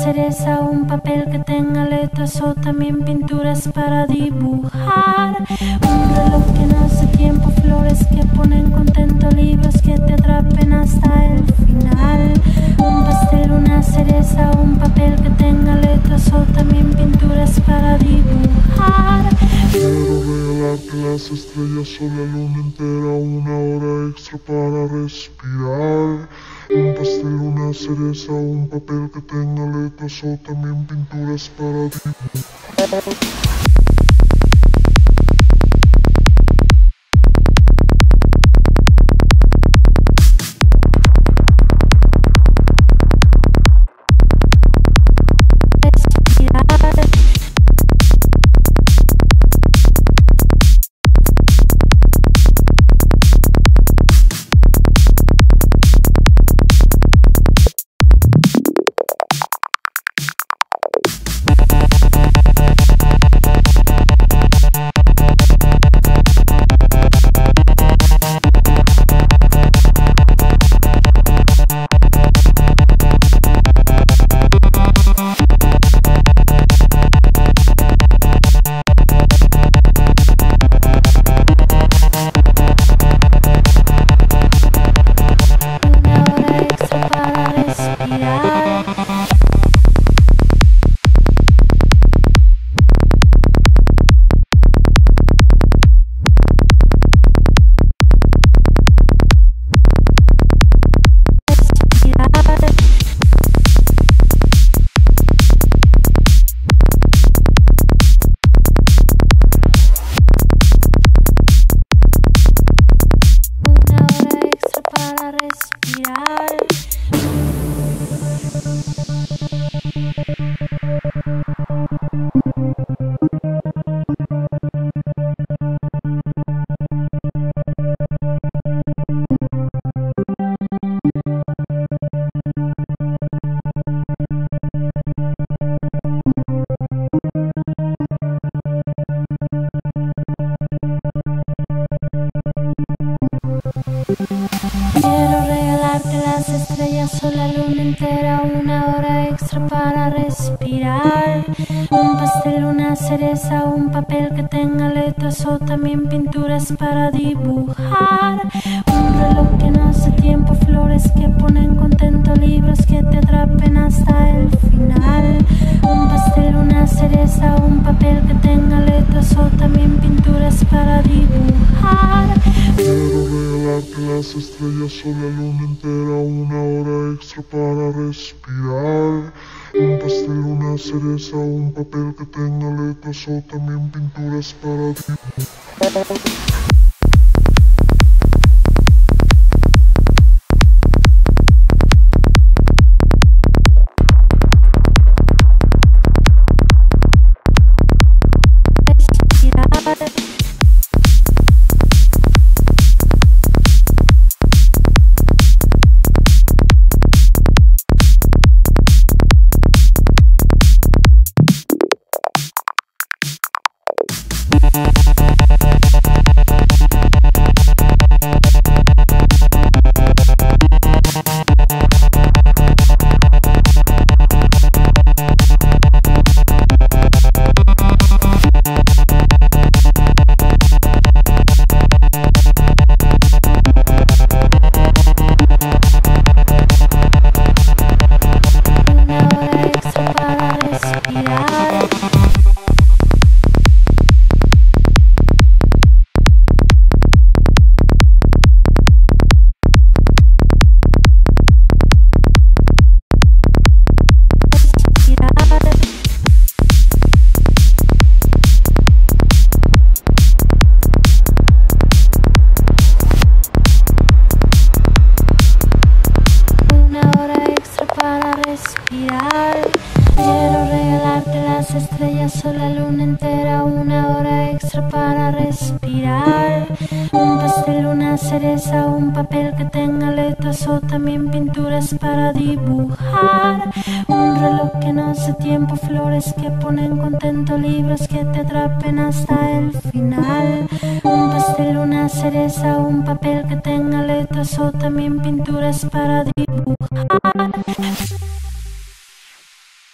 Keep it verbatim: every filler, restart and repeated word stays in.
cereza, un papel que tenga letras o también pinturas para dibujar. Un reloj que no hace tiempo, flores que ponen contento, libros que te atrapen hasta el final. Un pastel, una cereza, un papel que tenga letras o también pinturas para dibujar. Quiero regalarte las estrellas o la luna entera, una hora extra para respirar. Un pastel, una cereza, un papel que tenga letras o también pinturas para dibujar. Quiero regalarte las estrellas o la luna entera, una hora extra para respirar. Un pastel, una cereza, un papel que tenga letras o también pinturas para dibujar. Un reloj que no hace tiempo, flores que ponen contento, libros que te atrapen hasta el final. Un pastel, una cereza, un papel que tenga letras o también pinturas para dibujar. Quiero regalarte las estrellas o la luna entera, una hora extra para respirar. Un pastel, una cereza, un papel que tenga letras o también pinturas para dibujar. Quiero regalarte las estrellas o la luna entera, una hora extra para respirar. Un pastel, una cereza, un papel que tenga letras o también pinturas para dibujar. Un reloj que no hace tiempo, flores que ponen contento, libros que te atrapen hasta el final. Un pastel, una cereza, un papel que tenga letras o también pinturas para dibujar.